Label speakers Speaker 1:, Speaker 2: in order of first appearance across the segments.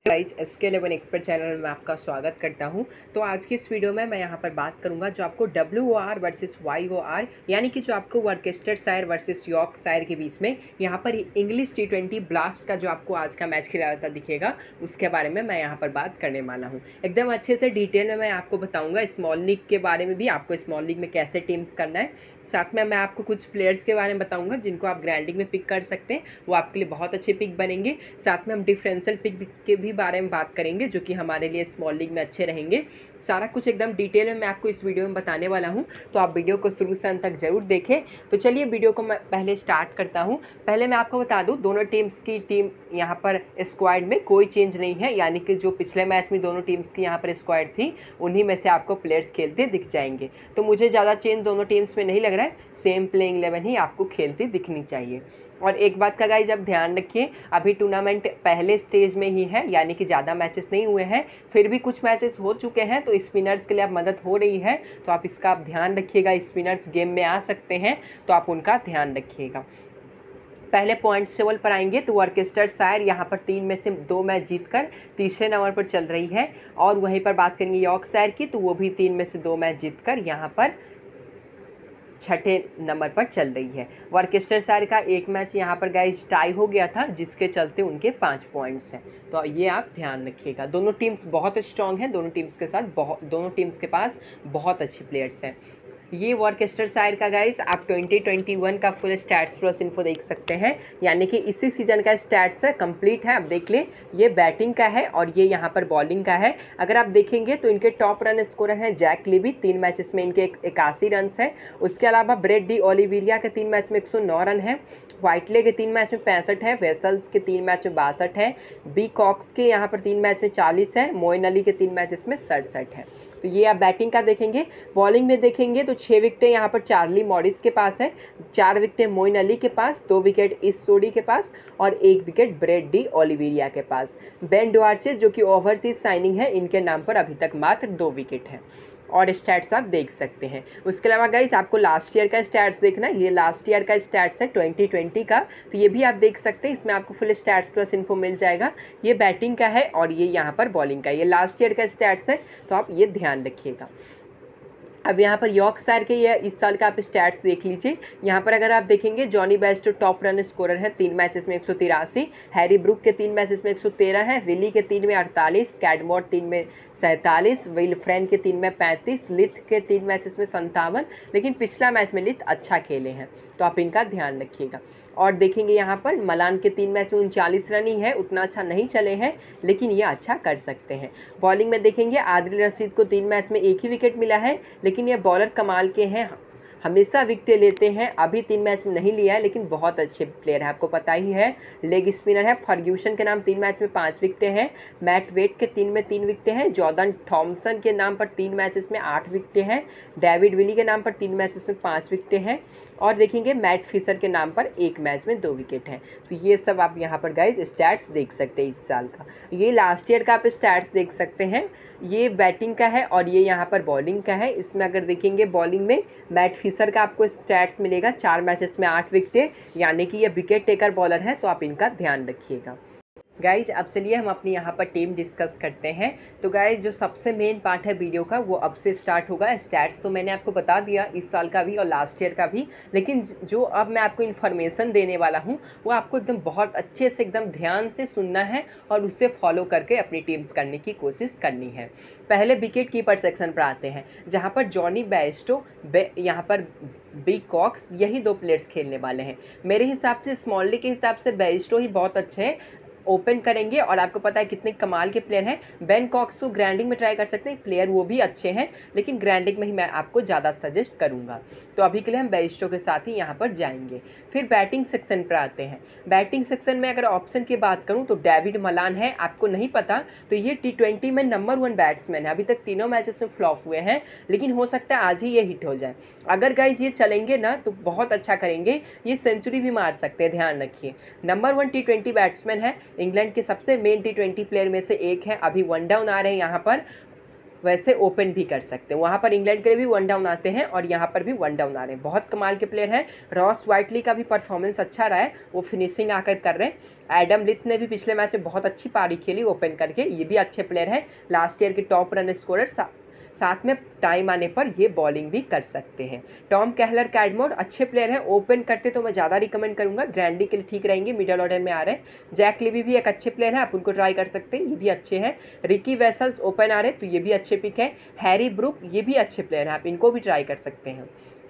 Speaker 1: Guys SK11 expert channel में आपका स्वागत करता हूं। तो आज की इस वीडियो में मैं यहां पर बात करूंगा जो आपको WOR वर्सेस YOR यानी कि जो आपको वर्सेस्टरशायर वर्सेस यॉर्कशायर के बीच में यहां पर इंग्लिश T20 ब्लास्ट का जो आपको आज का मैच खेला जाता दिखेगा उसके बारे में मैं यहां पर बात करने वाला हूं। एकदम अच्छे से डिटेल में मैं आपको बताऊँगा स्मॉल लीग के बारे में भी, आपको स्मॉल लीग में कैसे टीम्स करना है। साथ में मैं आपको कुछ प्लेयर्स के बारे में बताऊंगा जिनको आप ग्रैंडिंग में पिक कर सकते हैं, वो आपके लिए बहुत अच्छे पिक बनेंगे। साथ में हम डिफरेंशियल पिक के भी बारे में बात करेंगे जो कि हमारे लिए स्मॉल लीग में अच्छे रहेंगे। सारा कुछ एकदम डिटेल में मैं आपको इस वीडियो में बताने वाला हूं, तो आप वीडियो को शुरू से अंत तक जरूर देखें। तो चलिए वीडियो को मैं पहले स्टार्ट करता हूं। पहले मैं आपको बता दूं दोनों टीम्स की टीम यहाँ पर स्क्वाड में कोई चेंज नहीं है, यानी कि जो पिछले मैच में दोनों टीम्स की यहाँ पर स्क्वाड थी उन्हीं में से आपको प्लेयर्स खेलते दिख जाएंगे। तो मुझे ज़्यादा चेंज दोनों टीम्स में नहीं लग रहा है, सेम प्लेइंग 11 ही आपको खेलती दिखनी चाहिए। और एक बात का गाइस अब ध्यान रखिए, अभी टूर्नामेंट पहले स्टेज में ही है, यानी कि ज़्यादा मैचेस नहीं हुए हैं, फिर भी कुछ मैचेस हो चुके हैं, तो स्पिनर्स के लिए अब मदद हो रही है, तो आप इसका ध्यान रखिएगा। स्पिनर्स गेम में आ सकते हैं तो आप उनका ध्यान रखिएगा। पहले पॉइंट टेबल पर आएंगे तो वर्सेस्टरशायर यहाँ पर 3 में से 2 मैच जीतकर तीसरे नंबर पर चल रही है, और वहीं पर बात करेंगे यॉर्कशायर की तो वो भी 3 में से 2 मैच जीतकर यहाँ पर छठे नंबर पर चल रही है। वर्सेस्टरशायर का एक मैच यहाँ पर गाइस टाई हो गया था, जिसके चलते उनके 5 पॉइंट्स हैं, तो ये आप ध्यान रखिएगा। दोनों टीम्स बहुत स्ट्रांग हैं, दोनों टीम्स के साथ दोनों टीम्स के पास बहुत अच्छे प्लेयर्स हैं। ये वर्सेस्टरशायर का गाइस आप 2021 का फुल स्टैट्स प्लस इन्फो देख सकते हैं, यानी कि इसी सीजन का स्टैट्स है, कंप्लीट है। आप देख लें, ये बैटिंग का है और ये यहाँ पर बॉलिंग का है। अगर आप देखेंगे तो इनके टॉप रन स्कोरर हैं जैक लीवी, 3 मैचेस में इनके 81 रन है। उसके अलावा ब्रेड डी ओलिविरिया के 3 मैच में 109 रन है, व्हाइटले के 3 मैच में 65 है, वेसल्स के 3 मैच में 62 है, बी कॉक्स के यहाँ पर 3 मैच में 40 है, मोइन अली के 3 मैचेस में 67 है। तो ये आप बैटिंग का देखेंगे। बॉलिंग में देखेंगे तो 6 विकेटें यहाँ पर चार्ली मॉरिस के पास है, 4 विकेटें मोइन अली के पास, 2 विकेट इस सोडी के पास और 1 विकेट ब्रेड डी ओलिविरिया के पास। बेन डुआर्से जो कि ओवरसीज साइनिंग है, इनके नाम पर अभी तक मात्र 2 विकेट हैं। और स्टैट्स आप देख सकते हैं। उसके अलावा गाइस आपको लास्ट ईयर का स्टैट्स देखना है, ये लास्ट ईयर का स्टैट्स है 2020 का, तो ये भी आप देख सकते हैं। इसमें आपको फुल स्टैट्स प्लस इन्फो मिल जाएगा। ये बैटिंग का है और ये यहाँ पर बॉलिंग का, ये लास्ट ईयर का स्टैट्स है, तो आप ये ध्यान रखिएगा। अब यहाँ पर यॉर्कशायर के ये इस साल का आप स्टैट्स देख लीजिए। यहाँ पर अगर आप देखेंगे Jonny Bairstow top run scorer है, 3 मैचेस में 183, हैरी ब्रुक के 3 मैचेस में 113 है, विली के 3 में 48, कैडमोर 3 में 47, विलफ्रेन के 3 में 35, लिथ के 3 मैचेस में 57, लेकिन पिछला मैच में लिथ अच्छा खेले हैं, तो आप इनका ध्यान रखिएगा। और देखेंगे यहाँ पर मलान के 3 मैच में 39 रन ही है, उतना अच्छा नहीं चले हैं, लेकिन ये अच्छा कर सकते हैं। बॉलिंग में देखेंगे आदिल रशीद को 3 मैच में 1 ही विकेट मिला है, लेकिन ये बॉलर कमाल के हैं, हमेशा विकेटें लेते हैं। अभी 3 मैच में नहीं लिया है, लेकिन बहुत अच्छे प्लेयर है, आपको पता ही है। लेग स्पिनर है, फर्ग्यूसन के नाम 3 मैच में 5 विकेटें हैं, मैट वेट के 3 में 3 विकेटें हैं, जॉर्डन थॉमसन के नाम पर 3 मैचेस में 8 विकेटें हैं, डेविड विली के नाम पर 3 मैचेस में 5 विकेटें हैं, और देखेंगे मैट फिशर के नाम पर 1 मैच में 2 विकेट हैं। तो ये सब आप यहाँ पर गाइज स्टैट्स देख सकते हैं इस साल का। ये लास्ट ईयर का आप स्टैट्स देख सकते हैं, ये बैटिंग का है और ये यहाँ पर बॉलिंग का है। इसमें अगर देखेंगे बॉलिंग में मैट फिशर का आपको स्टैट्स मिलेगा, 4 मैचेस में 8 विकेटें, यानी कि ये विकेट टेकर बॉलर है, तो आप इनका ध्यान रखिएगा। गाइज अब चलिए हम अपनी यहाँ पर टीम डिस्कस करते हैं। तो गाइज जो सबसे मेन पार्ट है वीडियो का वो अब से स्टार्ट होगा। स्टैट्स तो मैंने आपको बता दिया इस साल का भी और लास्ट ईयर का भी, लेकिन जो अब मैं आपको इन्फॉर्मेशन देने वाला हूँ वो आपको एकदम बहुत अच्छे से एकदम ध्यान से सुनना है और उससे फॉलो करके अपनी टीम्स करने की कोशिश करनी है। पहले विकेट कीपर सेक्शन पर आते हैं, जहाँ पर जॉनी बेस्टो यहाँ पर बी कॉक्स, यही 2 प्लेयर्स खेलने वाले हैं। मेरे हिसाब से स्मॉल लीग के हिसाब से बेस्टो ही बहुत अच्छे हैं, ओपन करेंगे और आपको पता है कितने कमाल के प्लेयर हैं। बेन कॉक्स को ग्रैंडिंग में ट्राई कर सकते हैं, प्लेयर वो भी अच्छे हैं, लेकिन ग्रैंडिंग में ही मैं आपको ज़्यादा सजेस्ट करूंगा। तो अभी के लिए हम बेस्टो के साथ ही यहाँ पर जाएंगे। फिर बैटिंग सेक्शन पर आते हैं। बैटिंग सेक्शन में अगर ऑप्शन की बात करूँ तो डेविड मलान है, आपको नहीं पता तो ये T20 में नंबर 1 बैट्समैन है, अभी तक 3 मैचेस में फ्लॉप हुए हैं, लेकिन हो सकता है आज ही ये हिट हो जाए। अगर गाइज ये चलेंगे ना तो बहुत अच्छा करेंगे, ये सेंचुरी भी मार सकते हैं, ध्यान रखिए। नंबर 1 T20 बैट्समैन है, इंग्लैंड के सबसे मेन T20 प्लेयर में से एक है। अभी 1 डाउन आ रहे हैं यहाँ पर, वैसे ओपन भी कर सकते हैं। वहाँ पर इंग्लैंड के लिए भी 1 डाउन आते हैं और यहाँ पर भी 1 डाउन आ रहे हैं। बहुत कमाल के प्लेयर हैं। रॉस वाइटली का भी परफॉर्मेंस अच्छा रहा है, वो फिनिशिंग आकर कर रहे हैं। एडम लिथ ने भी पिछले मैच में बहुत अच्छी पारी खेली ओपन करके, ये भी अच्छे प्लेयर हैं, लास्ट ईयर के टॉप रन स्कोरर। साथ में टाइम आने पर ये बॉलिंग भी कर सकते हैं। टॉम केहलर, कैडमोर अच्छे प्लेयर हैं, ओपन करते तो मैं ज़्यादा रिकमेंड करूंगा, ग्रैंडी के लिए ठीक रहेंगे, मिडल ऑर्डर में आ रहे हैं। जैक लिवी भी एक अच्छे प्लेयर हैं, आप उनको ट्राई कर सकते हैं, ये भी अच्छे हैं। रिकी वेसल्स ओपन आ रहे हैं तो ये भी अच्छे पिक है। हैरी ब्रुक ये भी अच्छे प्लेयर हैं, आप इनको भी ट्राई कर सकते हैं,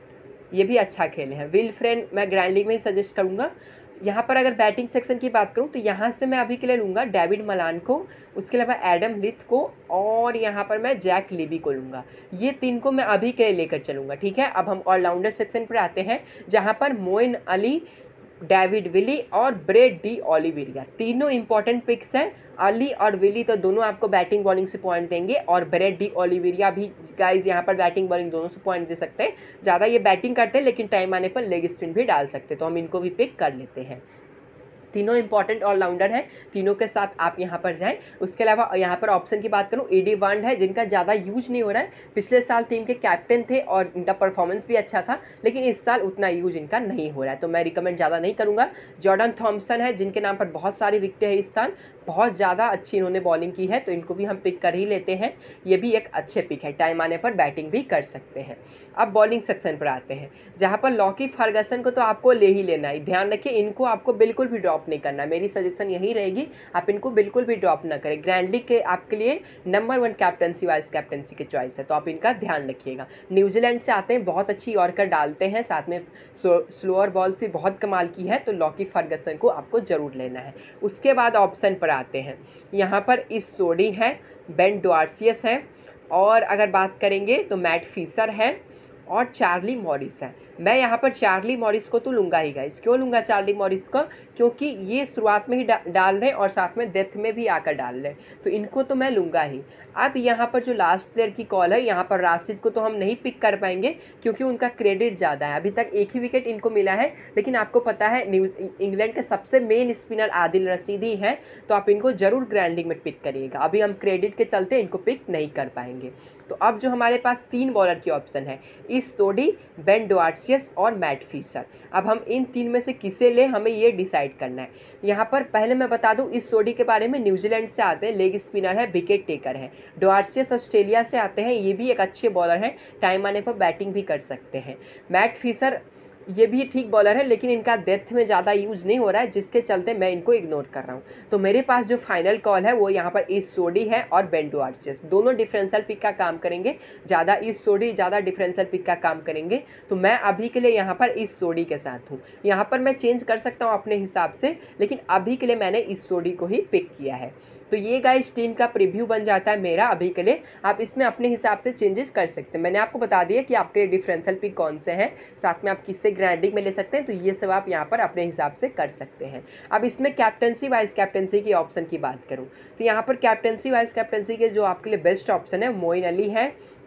Speaker 1: ये भी अच्छा खेले हैं। विलफ्रेन मैं ग्रैंड लीग में ही सजेस्ट करूँगा। यहाँ पर अगर बैटिंग सेक्शन की बात करूँ तो यहाँ से मैं अभी के लिए लूँगा डेविड मलान को, उसके अलावा एडम लिथ को, और यहाँ पर मैं जैक लिवी को लूँगा। ये 3 को मैं अभी के लिए लेकर चलूँगा, ठीक है। अब हम ऑलराउंडर सेक्शन पर आते हैं, जहाँ पर मोइन अली, डेविड विली और ब्रेड डी ओलिविरिया तीनों इंपॉर्टेंट पिक्स हैं। अली और विली तो दोनों आपको बैटिंग बॉलिंग से पॉइंट देंगे, और ब्रेड डी ओलिविरिया भी गाइज यहाँ पर बैटिंग बॉलिंग दोनों से पॉइंट दे सकते हैं। ज़्यादा ये बैटिंग करते हैं लेकिन टाइम आने पर लेग स्पिन भी डाल सकते हैं, तो हम इनको भी पिक कर लेते हैं। तीनों इंपॉर्टेंट ऑलराउंडर हैं, तीनों के साथ आप यहाँ पर जाएं। उसके अलावा यहाँ पर ऑप्शन की बात करूँ, एडी वांड है, जिनका ज़्यादा यूज नहीं हो रहा है। पिछले साल टीम के कैप्टन थे और इनका परफॉर्मेंस भी अच्छा था, लेकिन इस साल उतना यूज इनका नहीं हो रहा है, तो मैं रिकमेंड ज़्यादा नहीं करूँगा। जॉर्डन थॉम्सन है, जिनके नाम पर बहुत सारी विकेटें हैं इस साल, बहुत ज़्यादा अच्छी इन्होंने बॉलिंग की है, तो इनको भी हम पिक कर ही लेते हैं। ये भी एक अच्छे पिक है, टाइम आने पर बैटिंग भी कर सकते हैं। अब बॉलिंग सेक्शन पर आते हैं, जहाँ पर लॉकी फर्गसन को तो आपको ले ही लेना है। ध्यान रखिए, इनको आपको बिल्कुल भी ड्रॉप नहीं करना, मेरी सजेशन यही रहेगी, आप इनको बिल्कुल भी ड्रॉप ना करें। ग्रैंड लीग के आपके लिए नंबर 1 कैप्टनसी वाइस कैप्टनसी की चॉइस है, तो आप इनका ध्यान रखिएगा। न्यूजीलैंड से आते हैं, बहुत अच्छी यॉर्कर डालते हैं, साथ में स्लोअर बॉल से बहुत कमाल की है, तो लॉकी फर्गसन को आपको ज़रूर लेना है। उसके बाद ऑप्शन पर आते हैं, यहाँ पर इस सोडी है, बेन डॉर्सियस है, और अगर बात करेंगे तो मैट फीसर है और चार्ली मॉरिस है। मैं यहाँ पर चार्ली मॉरिस को तो लूँगा ही गाइस। क्यों लूँगा चार्ली मॉरिस को? क्योंकि ये शुरुआत में ही डाल रहे हैं और साथ में डेथ में भी आकर डाल रहे हैं, तो इनको तो मैं लूँगा ही। अब यहाँ पर जो लास्ट प्लेयर की कॉल है, यहाँ पर राशिद को तो हम नहीं पिक कर पाएंगे क्योंकि उनका क्रेडिट ज़्यादा है, अभी तक एक ही विकेट इनको मिला है। लेकिन आपको पता है इंग्लैंड के सबसे मेन स्पिनर आदिल रशीद ही हैं, तो आप इनको ज़रूर ग्रैंड लीग में पिक करिएगा। अभी हम क्रेडिट के चलते इनको पिक नहीं कर पाएंगे। तो अब जो हमारे पास 3 बॉलर की ऑप्शन है, इस सोडी, बेन डॉर्सियस और मैट फीसर। अब हम इन 3 में से किसे लें, हमें ये डिसाइड करना है। यहाँ पर पहले मैं बता दूं इस सोडी के बारे में, न्यूजीलैंड से आते हैं, लेग स्पिनर है, विकेट टेकर है। डॉर्सियस ऑस्ट्रेलिया से आते हैं, ये भी एक अच्छे बॉलर हैं, टाइम आने पर बैटिंग भी कर सकते हैं। मैट फीसर ये भी ठीक बॉलर है, लेकिन इनका डेथ में ज़्यादा यूज़ नहीं हो रहा है, जिसके चलते मैं इनको इग्नोर कर रहा हूँ। तो मेरे पास जो फाइनल कॉल है वो यहाँ पर इस सोडी है और बेन डॉर्सियस, दोनों डिफरेंशियल पिक का काम करेंगे। ज़्यादा इस सोडी, ज़्यादा डिफरेंशियल पिक का काम करेंगे, तो मैं अभी के लिए यहाँ पर इस सोडी के साथ हूँ। यहाँ पर मैं चेंज कर सकता हूँ अपने हिसाब से, लेकिन अभी के लिए मैंने इस सोडी को ही पिक किया है। तो ये गाइस टीम का प्रीव्यू बन जाता है मेरा अभी के लिए। आप इसमें अपने हिसाब से चेंजेस कर सकते हैं। मैंने आपको बता दिया कि आपके डिफरेंशियल पिक कौन से हैं, साथ में आप किससे ग्रैंडिंग में ले सकते हैं, तो ये सब आप यहाँ पर अपने हिसाब से कर सकते हैं। अब इसमें कैप्टनसी वाइस कैप्टनसी की ऑप्शन की बात करूँ तो यहाँ पर कैप्टनसी वाइस कैप्टनसी के जो आपके लिए बेस्ट ऑप्शन है, मोइन अली है,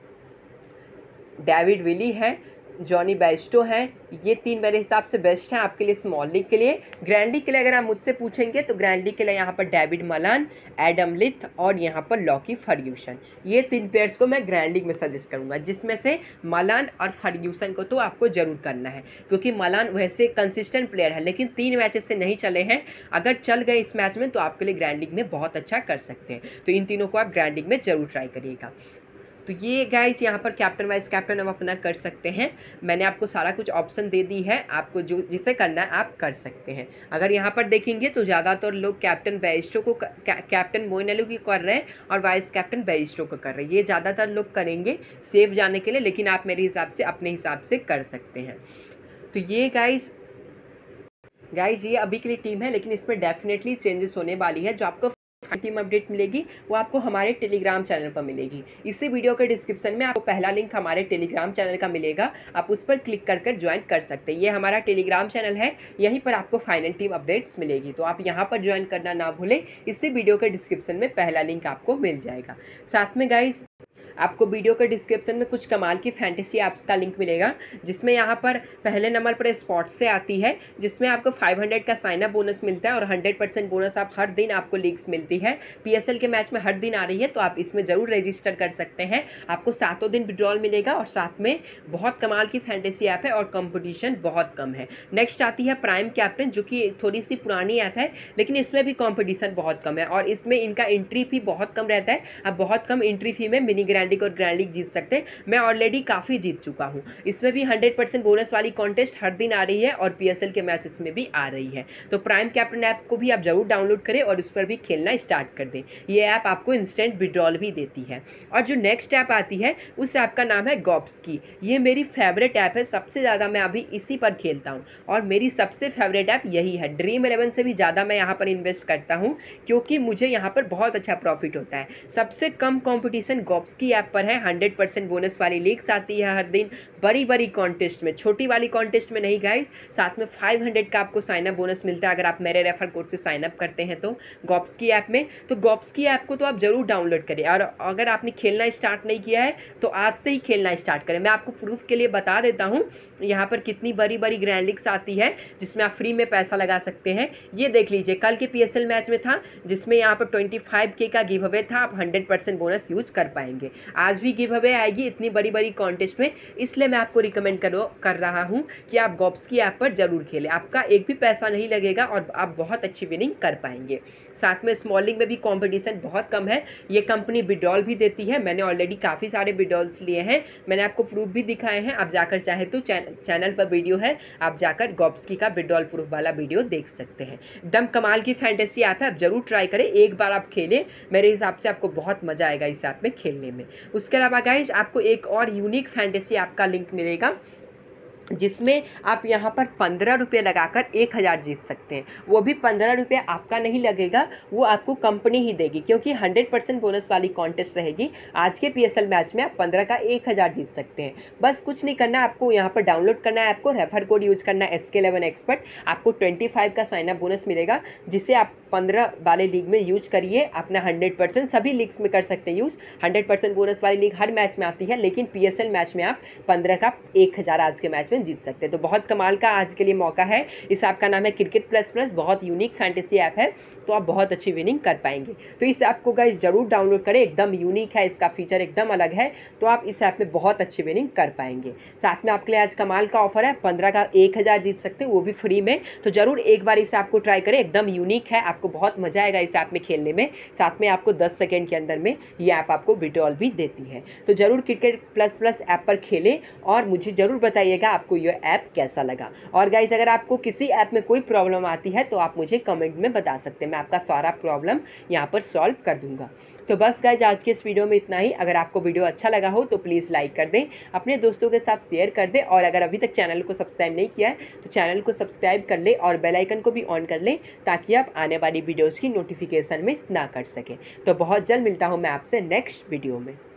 Speaker 1: डेविड विली है, जॉनी बेस्टो हैं। ये 3 मेरे हिसाब से बेस्ट हैं आपके लिए स्मॉल लीग के लिए। ग्रैंड लीग के लिए अगर आप मुझसे पूछेंगे तो ग्रैंड लीग के लिए यहाँ पर डेविड मलान, एडम लिथ और यहाँ पर लॉकी फर्ग्यूसन, ये 3 प्लेयर्स को मैं ग्रैंड लीग में सजेस्ट करूँगा, जिसमें से मलान और फर्ग्यूसन को तो आपको जरूर करना है, क्योंकि मलान वैसे कंसिस्टेंट प्लेयर है, लेकिन 3 मैचेस से नहीं चले हैं। अगर चल गए इस मैच में तो आपके लिए ग्रैंड लीग में बहुत अच्छा कर सकते हैं, तो इन तीनों को आप ग्रैंड लीग में जरूर ट्राई करिएगा। तो ये गाइस यहाँ पर कैप्टन वाइस कैप्टन हम अपना कर सकते हैं। मैंने आपको सारा कुछ ऑप्शन दे दी है, आपको जो जिसे करना है आप कर सकते हैं। अगर यहाँ पर देखेंगे तो ज़्यादातर लोग कैप्टन बेस्टो को कैप्टन मोइन अली की कर रहे हैं और वाइस कैप्टन बेस्टो को कर रहे हैं, ये ज़्यादातर लोग करेंगे सेफ जाने के लिए, लेकिन आप मेरे हिसाब से अपने हिसाब से कर सकते हैं। तो ये गाइस ये अभी के लिए टीम है, लेकिन इसमें डेफिनेटली चेंजेस होने वाली है। जो आपको टीम अपडेट मिलेगी वो आपको हमारे टेलीग्राम चैनल पर मिलेगी। इसी वीडियो के डिस्क्रिप्शन में आपको पहला लिंक हमारे टेलीग्राम चैनल का मिलेगा, आप उस पर क्लिक कर ज्वाइन कर सकते हैं। ये हमारा टेलीग्राम चैनल है, यहीं पर आपको फाइनल टीम अपडेट्स मिलेगी, तो आप यहाँ पर ज्वाइन करना ना भूलें। इसी वीडियो के डिस्क्रिप्शन में पहला लिंक आपको मिल जाएगा। साथ में गाइज आपको वीडियो के डिस्क्रिप्शन में कुछ कमाल की फैंटेसी ऐप्स का लिंक मिलेगा, जिसमें यहाँ पर पहले नंबर पर स्पॉट से आती है, जिसमें आपको 500 का साइनअप बोनस मिलता है और 100% बोनस आप हर दिन आपको लीग्स मिलती है। PSL के मैच में हर दिन आ रही है, तो आप इसमें ज़रूर रजिस्टर कर सकते हैं। आपको 7 दिन विड्रॉल मिलेगा और साथ में बहुत कमाल की फैंटेसी ऐप है और कंपटीशन बहुत कम है। नेक्स्ट आती है प्राइम कैप्टन, जो कि थोड़ी सी पुरानी ऐप है, लेकिन इसमें भी कंपटीशन बहुत कम है और इसमें इनका एंट्री फी बहुत कम रहता है। आप बहुत कम एंट्री फी में मिनी ग्रैंड लीग और ग्रैंड लीग जीत सकते हैं। मैं ऑलरेडी काफ़ी जीत चुका हूँ। इसमें भी 100% बोनस वाली कॉन्टेस्ट हर दिन आ रही है और PSL के मैच इसमें भी आ रही है। तो प्राइम कैप्टन ऐप को भी आप जरूर डाउनलोड करें और उस पर भी खेलना स्टार्ट कर दें। ये ऐप आपको इंस्टेंट विड्रॉल भी देती है। और जो नेक्स्ट ऐप आती है उस ऐप का नाम है गॉब्सकी। ये मेरी फेवरेट ऐप है, सबसे ज़्यादा मैं अभी इसी पर खेलता हूँ और मेरी सबसे फेवरेट ऐप यही है। ड्रीम 11 से भी ज़्यादा मैं यहाँ पर इन्वेस्ट करता हूँ, क्योंकि मुझे यहाँ पर बहुत अच्छा प्रॉफिट होता है। सबसे कम कंपटीशन गॉब्सकी ऐप पर है। 100% बोनस वाली लीग्स आती है हर दिन, बड़ी बड़ी कॉन्टेस्ट में, छोटी वाली कॉन्टेस्ट में नहीं गाइस। साथ में 500 का आपको साइनअप बोनस मिलता है अगर आप मेरे रेफर कोड से साइनअप करते हैं तो गॉब्सकी ऐप में। तो गॉब्सकी ऐप को तो आप ज़रूर डाउनलोड करें और अगर आपने खेलना स्टार्ट नहीं किया है तो आज से ही खेलना स्टार्ट करें। मैं आपको प्रूफ के लिए बता देता हूँ यहाँ पर कितनी बड़ी बड़ी ग्रैंड लीग्स आती है जिसमें आप फ्री में पैसा लगा सकते हैं। ये देख लीजिए, कल के PSL मैच में था जिसमें यहाँ पर 25K का गिव अवे था। आप 100% बोनस यूज कर पाएंगे। आज भी गिव अवे आएगी इतनी बड़ी बड़ी कॉन्टेस्ट में, इसलिए मैं आपको रिकमेंड कर रहा हूँ कि आप गॉब्सकी ऐप पर जरूर खेलें। आपका एक भी पैसा नहीं लगेगा और आप बहुत अच्छी विनिंग कर पाएंगे। साथ में स्मॉलिंग में भी कंपटीशन बहुत कम है। ये कंपनी विड्रॉल भी देती है। मैंने ऑलरेडी काफ़ी सारे विड्रॉल्स लिए हैं, मैंने आपको प्रूफ भी दिखाए हैं। आप जाकर चाहे तो चैनल पर वीडियो है, आप जाकर गॉब्सकी का विड्रॉल प्रूफ वाला वीडियो देख सकते हैं। एकदम कमाल की फैंटेसी ऐप है, आप जरूर ट्राई करें। एक बार आप खेलें, मेरे हिसाब से आपको बहुत मज़ा आएगा इस ऐप में खेलने में। उसके अलावा गाइस आपको एक और यूनिक फैंटेसी ऐप का लिंक मिलेगा, जिसमें आप यहाँ पर 15 रुपये लगाकर 1000 जीत सकते हैं। वो भी 15 रुपये आपका नहीं लगेगा, वो आपको कंपनी ही देगी, क्योंकि 100% बोनस वाली कॉन्टेस्ट रहेगी। आज के PSL मैच में आप 15 का 1000 जीत सकते हैं। बस कुछ नहीं करना, आपको यहाँ पर डाउनलोड करना है, आपको रेफर कोड यूज करना है SK11 एक्सपर्ट। आपको 25 का साइनअप बोनस मिलेगा, जिसे आप 15 वाले लीग में यूज करिए। अपना 100% सभी लीग्स में कर सकते हैं यूज़। 100% बोनस वाली लीग हर मैच में आती है, लेकिन PSL मैच में आप 15 का 1000 आज के मैच में जीत सकते हैं। तो बहुत कमाल का आज के लिए मौका है। इस ऐप का नाम है क्रिकेट प्लस प्लस, बहुत यूनिक फैंटेसी ऐप है, तो आप बहुत अच्छी विनिंग कर पाएंगे। तो इस ऐप को गाइस जरूर डाउनलोड करें, एकदम यूनिक है, इसका फीचर एकदम अलग है, तो आप इस ऐप में बहुत अच्छी विनिंग कर पाएंगे। साथ में आपके लिए आज कमाल का ऑफर है, 15 का 1000 जीत सकते हैं, वो भी फ्री में। तो जरूर एक बार इस ऐप को ट्राई करें, एकदम यूनिक है, आपको बहुत मजा आएगा इस ऐप में खेलने में। साथ में आपको 10 सेकेंड के अंदर में ये ऐप आपको विड्रॉल भी देती है। तो जरूर क्रिकेट प्लस प्लस ऐप पर खेलें और मुझे जरूर बताइएगा आपको ये ऐप कैसा लगा। और गाइस अगर आपको किसी ऐप में कोई प्रॉब्लम आती है तो आप मुझे कमेंट में बता सकते हैं, मैं आपका सारा प्रॉब्लम यहाँ पर सॉल्व कर दूंगा। तो बस गाइस आज के इस वीडियो में इतना ही। अगर आपको वीडियो अच्छा लगा हो तो प्लीज़ लाइक कर दें, अपने दोस्तों के साथ शेयर कर दें, और अगर अभी तक चैनल को सब्सक्राइब नहीं किया है तो चैनल को सब्सक्राइब कर लें और बेल आइकन को भी ऑन कर लें, ताकि आप आने वाली वीडियोज़ की नोटिफिकेशन मिस ना कर सकें। तो बहुत जल्द मिलता हूँ मैं आपसे नेक्स्ट वीडियो में।